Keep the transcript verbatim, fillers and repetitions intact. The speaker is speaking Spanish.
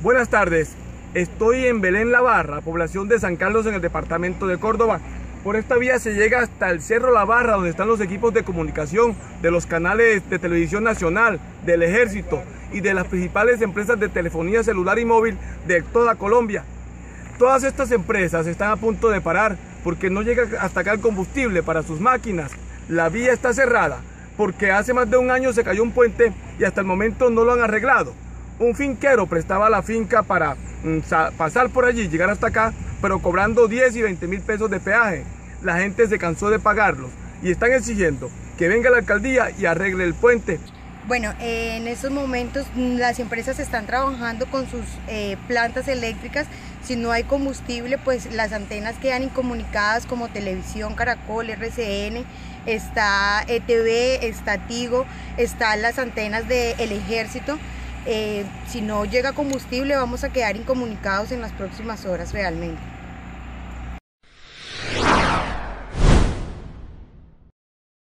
Buenas tardes, estoy en Belén La Barra, población de San Carlos en el departamento de Córdoba. Por esta vía se llega hasta el Cerro La Barra, donde están los equipos de comunicación de los canales de televisión nacional, del ejército y de las principales empresas de telefonía celular y móvil de toda Colombia. Todas estas empresas están a punto de parar porque no llega hasta acá el combustible para sus máquinas. La vía está cerrada porque hace más de un año se cayó un puente y hasta el momento no lo han arreglado. Un finquero prestaba la finca para mm, pasar por allí, llegar hasta acá, pero cobrando diez y veinte mil pesos de peaje. La gente se cansó de pagarlos y están exigiendo que venga la alcaldía y arregle el puente. Bueno, eh, en estos momentos las empresas están trabajando con sus eh, plantas eléctricas. Si no hay combustible, pues las antenas quedan incomunicadas, como Televisión Caracol, R C N, está E T V, está Tigo, están las antenas del Ejército. Eh, si no llega combustible, vamos a quedar incomunicados en las próximas horas realmente.